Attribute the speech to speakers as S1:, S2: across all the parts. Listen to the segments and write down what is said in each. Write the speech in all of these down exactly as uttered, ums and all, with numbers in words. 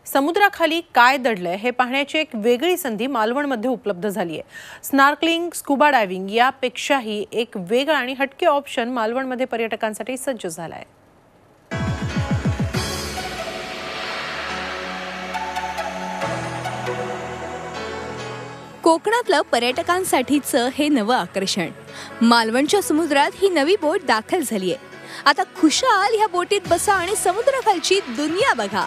S1: समुद्राखाली काय दडलंय हे पाहण्याची एक वेगळी संधी मालवणमध्ये उपलब्ध झाली आहे। स्नार्कलिंग, स्कुबा डायव्हिंग यापेक्षाही एक वेगळा आणि हटके ऑप्शन मालवणमध्ये पर्यटकांसाठी सज्ज झाला आहे।
S2: कोकणातलं पर्यटकांसाठीचं हे नवं आकर्षण। मालवणच्या समुद्रात ही नवी बोट दाखल झाली आहे। आता खुशाल ह्या बोटीत बसा आणि समुद्राखालची दुनिया बघा।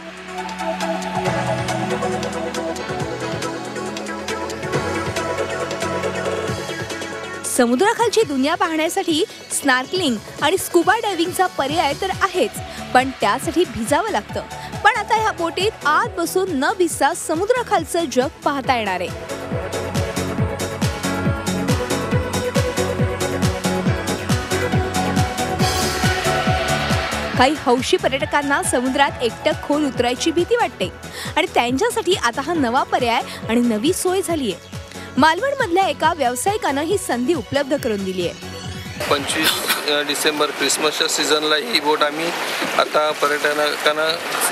S2: समुद्राखालची दुनिया पाहण्यासाठी स्नार्कलिंग आणि स्कुबा डायव्हिंगचा पर्याय तर आहेच, पण त्यासाठी भिजावं लागतं। पण आता ह्या बोटीत आत बसून न भिजता समुद्राखालचं जग पाहता येणार आहे। काही हौशी पर्यटकांना समुद्रात एकटं खोल उतरायची भीती वाटते आणि त्यांच्यासाठी आता हा नवा पर्याय आणि नवी सोय झाली आहे। मालवण मधल्या एका व्यावसायिकानं ही संधी उपलब्ध करून दिली आहे।
S3: पंचवीस डिसेंबर क्रिसमसच्या सीझनला ही बोट आम्ही आता पर्यटकांना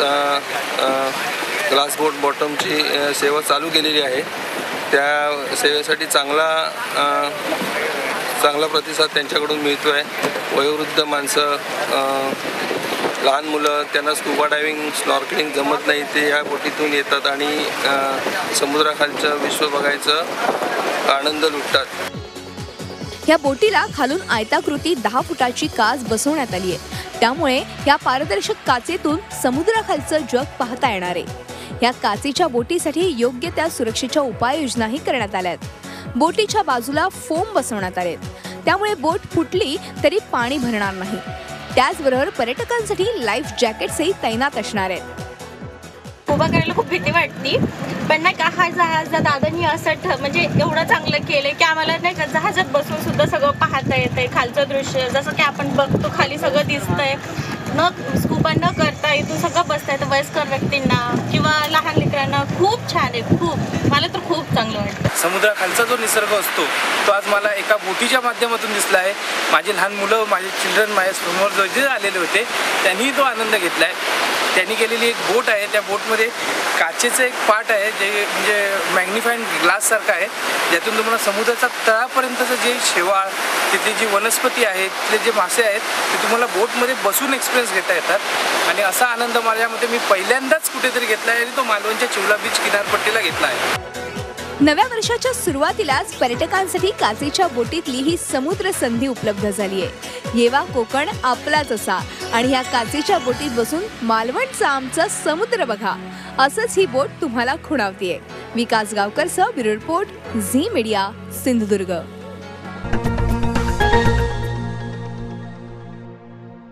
S3: ग्लास बोट बॉटमची सेवा चालू केलेली आहे। त्या सेवेसाठी चांगला चांगला प्रतिसाद त्यांच्याकडून मिळतो आहे। वयोवृद्ध माणसं, लहान मुलं, त्यांना स्कुबा डायव्हिंग, स्नॉर्कलिंग जमत नाही, ते ह्या बोटीतून येतात आणि समुद्राखालचं विश्व बघायचं आनंद लुटतात।
S2: या बोटीला खालून आयताकृती दहा फुटाची काच बसवण्यात आली आहे, त्यामुळे या पारदर्शक काचेतून समुद्राखालचं जग पाहता येणार आहे। या काचेच्या बोटीसाठी योग्य त्या सुरक्षेच्या उपाययोजनाही करण्यात आल्या आहेत। बोटीच्या बाजूला फोम बसवण्यात आले, त्यामुळे बोट फुटली तरी पाणी भरणार नाही। त्याचबरोबर पर्यटकांसाठी लाईफ जॅकेट्सही तैनात असणार आहेत।
S4: स्कुबा करायला खूप भीती वाटती, पण नाही का हा जहाज दादांनी असं म्हणजे एवढं चांगलं केलंय की आम्हाला नाही का जहाजात बसून सुद्धा सगळं पाहता येतंय, खालचं दृश्य जसं की आपण बघतो खाली सगळं दिसतंय। न स्कुबा न करता इथून सगळं बसता येतं वयस्कर व्यक्तींना किंवा लहान लेकरांना। खूप छान आहे, खूप मला तर खूप चांगलं वाटतं।
S5: समुद्राखालचा जो निसर्ग असतो तो आज मला एका बोटीच्या माध्यमातून दिसला आहे। माझे लहान मुलं, माझे चिल्ड्रन माझ्या समोर जो जे आलेले होते त्यांनी तो आनंद घेतला आहे। त्यांनी केलेली एक बोट आहे, त्या बोटमध्ये काचेचं एक पार्ट आहे जे म्हणजे मॅग्निफाईड ग्लाससारखं आहे, ज्यातून तुम्हाला समुद्राच्या तळापर्यंतचं जे शेवाळ, तिथली जी वनस्पती आहे, तिथले जे मासे आहेत ते तुम्हाला बोटमध्ये बसून एक्सपिरियन्स घेता येतात। आणि असा आनंद माझ्यामध्ये मी पहिल्यांदाच कुठेतरी घेतला आहे आणि तो मालवणच्या चिवला बीच किनारपट्टीला घेतला आहे।
S2: नव्या वर्षाच्या सुरुवातीलाच पर्यटकांसाठी काचेच्या बोटीतली ही समुद्र संधी उपलब्ध झाली आहे। येवा कोकण आपलाच असा आणि ह्या काचेच्या बोटीत बसून मालवणचा आमचा समुद्र बघा, असंच ही बोट तुम्हाला खुणावतीये। विकास गावकरसह bureau report, Zee Media, Sindhudurg.